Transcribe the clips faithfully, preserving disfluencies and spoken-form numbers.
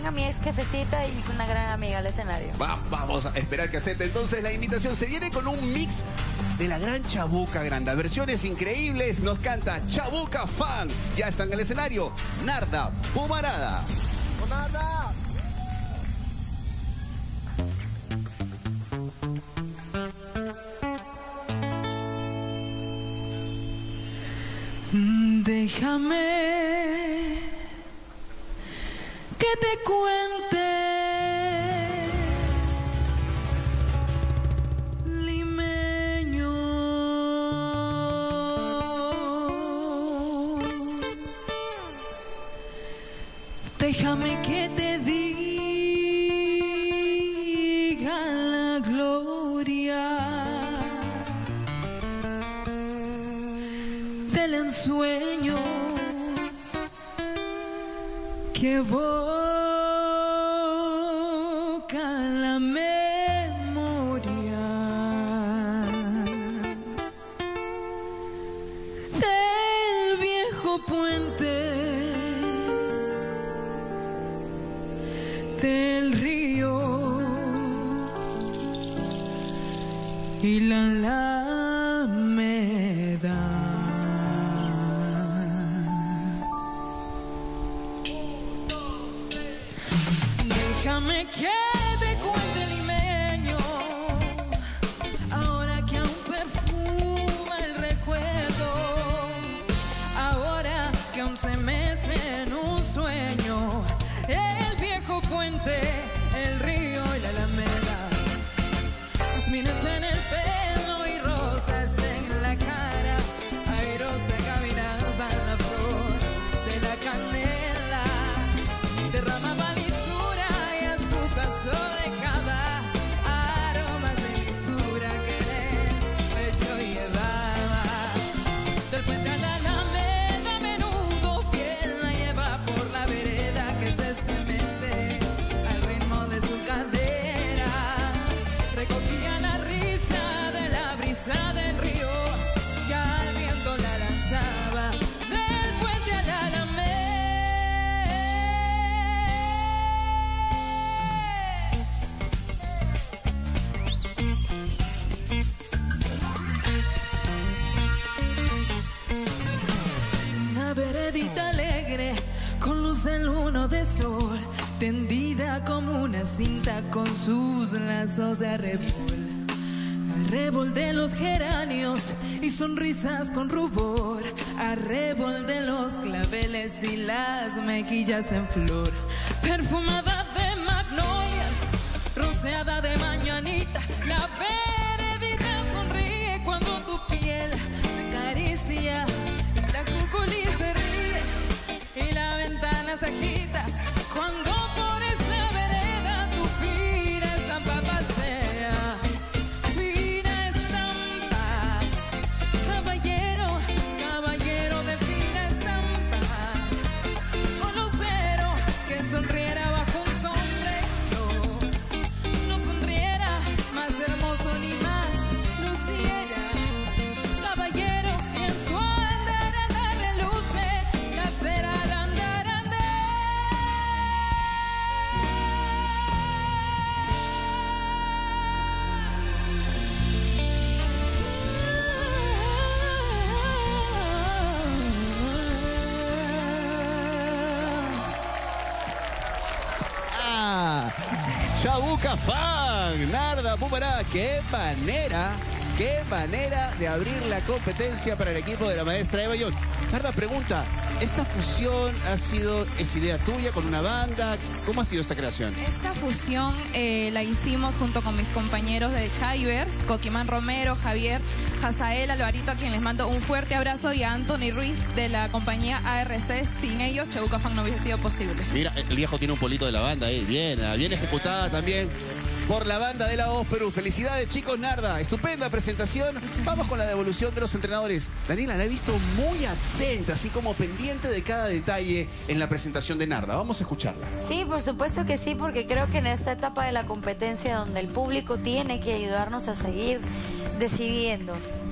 a mi ex jefecita y una gran amiga al escenario. Va, vamos a esperar que acepte. Entonces la invitación se viene con un mix de la gran Chabuca Granda. Versiones increíbles. Nos canta Chabuca Fan. Ya está en el escenario Narda Pumarada. ¡Narda! Déjame que te cuente, limeño, déjame que te diga la gloria del ensueño que evoca la memoria del viejo puente del río y la alameda. Déjame que te cuente, limeño, ahora que aún perfuma el recuerdo, ahora que aún se mece en un sueño, el viejo puente, el río y la alameda, jazmines en el pelo y rosas en la cara, airosa caminaba la flor de la canela, derramaba dejaba aromas de mistura que en el pecho llevaba. Del puente a la alameda a menudo piel la lleva por la vereda que se estremece al ritmo de su cadera. Recogía la risa de la brisa del río y al viento la lanzaba del puente a la alameda. Veredita alegre, con luz de luna de sol, tendida como una cinta con sus lazos de arrebol. Arrebol de los geranios y sonrisas con rubor, arrebol de los claveles y las mejillas en flor, perfumada de magnolias, rociada de mañanita, la veredita sonríe cuando tu piel me acaricia. La cuculi se ríe y la ventana se agita cuando por esa vereda tu fina estampa pasea. Fina estampa, caballero, caballero de fina estampa, conocero que sonriera bajo un sombrero, no sonriera más hermoso ni más luciera. Caballero y en su Chabuca Fan, Narda Pumarada. Qué manera, qué manera de abrir la competencia para el equipo de la maestra Eva Young. Narda, pregunta, ¿esta fusión ha sido, es idea tuya con una banda? ¿Cómo ha sido esta creación? Esta fusión eh, la hicimos junto con mis compañeros de Chivers, Coquimán Romero, Javier, Jazael, Alvarito, a quien les mando un fuerte abrazo, y a Anthony Ruiz de la compañía A R C. Sin ellos, Chabuca Fan no hubiese sido posible. Mira, el viejo tiene un polito de la banda ahí, bien, bien ejecutada también por la banda de La Voz Perú. Felicidades, chicos. Narda, estupenda presentación. Vamos con la devolución de los entrenadores. Daniela, la he visto muy atenta, así como pendiente de cada detalle en la presentación de Narda. Vamos a escucharla. Sí, por supuesto que sí, porque creo que en esta etapa de la competencia donde el público tiene que ayudarnos a seguir decidiendo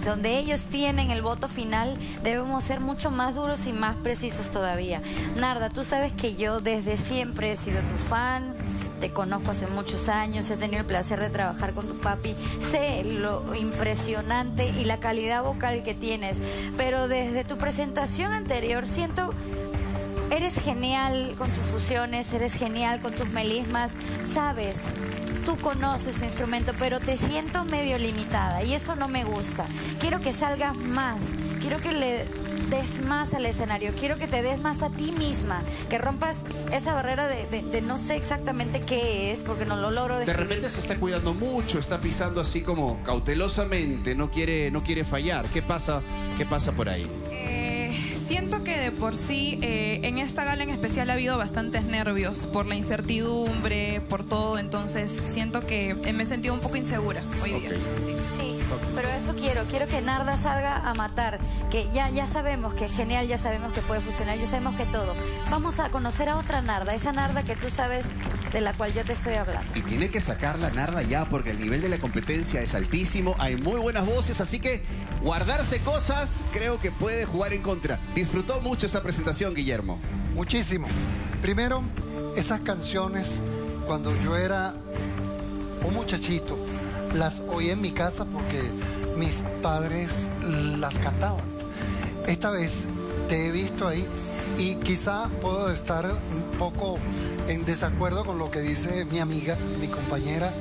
donde ellos tienen el voto final, debemos ser mucho más duros y más precisos todavía. Narda, tú sabes que yo desde siempre he sido tu fan. Te conozco hace muchos años, he tenido el placer de trabajar con tu papi, sé lo impresionante y la calidad vocal que tienes, pero desde tu presentación anterior siento, eres genial con tus fusiones, eres genial con tus melismas, sabes, tú conoces tu instrumento, pero te siento medio limitada y eso no me gusta. Quiero que salgas más, quiero que le des más al escenario, quiero que te des más a ti misma, que rompas esa barrera de, de, de no sé exactamente qué es, porque no lo logro describir. De repente se está cuidando mucho, está pisando así como cautelosamente, no quiere, no quiere fallar. ¿Qué pasa, qué pasa por ahí? Eh, siento que de por sí eh, en esta gala en especial ha habido bastantes nervios por la incertidumbre, por todo, entonces siento que me he sentido un poco insegura hoy día. Okay. Sí. Sí, pero eso quiero, quiero que Narda salga a matar, que ya, ya sabemos que es genial, ya sabemos que puede funcionar, ya sabemos que todo. Vamos a conocer a otra Narda, esa Narda que tú sabes de la cual yo te estoy hablando. Y tiene que sacar la Narda ya, porque el nivel de la competencia es altísimo, hay muy buenas voces, así que guardarse cosas creo que puede jugar en contra. Disfrutó mucho esa presentación, Guillermo. Muchísimo. Primero, esas canciones, cuando yo era un muchachito, las oí en mi casa porque mis padres las cantaban. Esta vez te he visto ahí y quizá puedo estar un poco en desacuerdo con lo que dice mi amiga, mi compañera,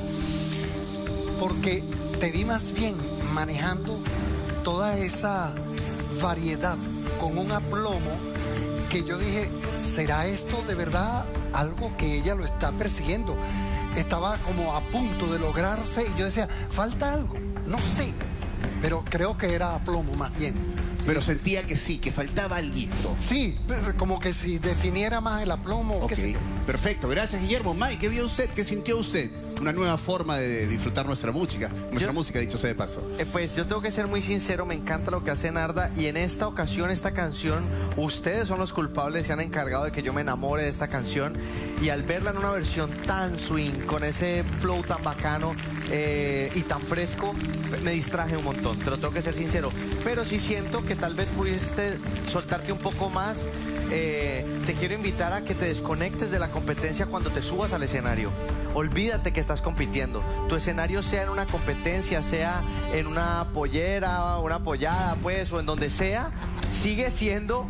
porque te vi más bien manejando toda esa variedad con un aplomo que yo dije, ¿será esto de verdad algo que ella lo está persiguiendo? Estaba como a punto de lograrse y yo decía, falta algo, no sé, pero creo que era aplomo más bien. Pero sentía que sí, que faltaba alguito. Sí, como que si definiera más el aplomo. Ok, qué sé yo. perfecto. Gracias, Guillermo. Mike, ¿qué vio usted? ¿Qué sintió usted? Una nueva forma de disfrutar nuestra música. Nuestra Yo- música, dicho sea de paso. Eh, pues yo tengo que ser muy sincero, me encanta lo que hace Narda y en esta ocasión, esta canción, ustedes son los culpables, se han encargado de que yo me enamore de esta canción y al verla en una versión tan swing, con ese flow tan bacano eh, y tan fresco, me distraje un montón, te lo tengo que ser sincero, pero sí siento que tal vez pudiste soltarte un poco más. Eh, te quiero invitar a que te desconectes de la competencia cuando te subas al escenario. Olvídate que estás compitiendo. Tu escenario sea en una competencia, sea en una pollera, una pollada, pues, o en donde sea, sigue siendo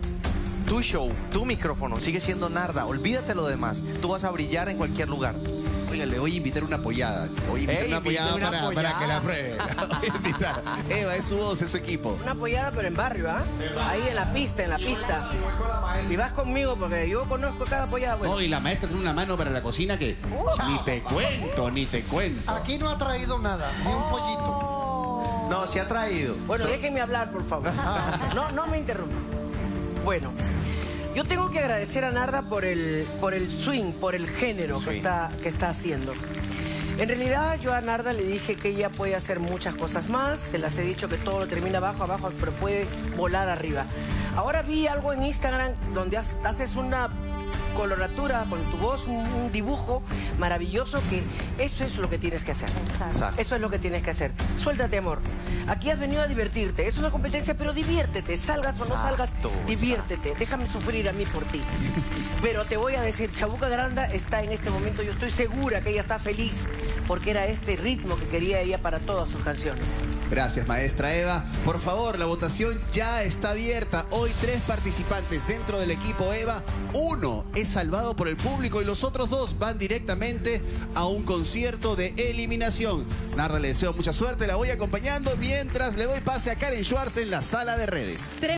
tu show, tu micrófono, sigue siendo Narda. Olvídate lo demás. Tú vas a brillar en cualquier lugar. Oiga, le voy a invitar una pollada. Le voy a invitar Ey, una invite pollada una para, pollada. para que la pruebe. La voy a invitar. Eva, es su voz, es su equipo. Una apoyada, pero en barrio, ¿ah? Ahí en la pista, en la pista. Si vas conmigo, porque yo conozco cada apoyada. Bueno. No, y la maestra tiene una mano para la cocina que ni te cuento, ni te cuento. Aquí no ha traído nada, ni un pollito. No, se ha traído. Bueno, déjenme hablar, por favor. No, no me interrumpan. Bueno, yo tengo que agradecer a Narda por el, por el swing, por el género que Swing. está, que está haciendo. En realidad, yo a Narda le dije que ella puede hacer muchas cosas más. Se las he dicho que todo lo termina abajo, abajo, pero puede volar arriba. Ahora vi algo en Instagram donde ha- haces una coloratura con tu voz, un, un dibujo maravilloso, que eso es lo que tienes que hacer. Exacto. Eso es lo que tienes que hacer. Suéltate, amor. Aquí has venido a divertirte. Es una competencia, pero diviértete. Salgas o no salgas, Exacto, diviértete. Déjame sufrir a mí por ti. Pero te voy a decir, Chabuca Granda está en este momento, yo estoy segura que ella está feliz, porque era este ritmo que quería ella para todas sus canciones. Gracias, maestra Eva. Por favor, la votación ya está abierta. Hoy tres participantes dentro del equipo Eva. Uno es salvado por el público y los otros dos van directamente a un concierto de eliminación. Narda, le deseo mucha suerte, la voy acompañando mientras le doy pase a Karen Schwartz en la sala de redes.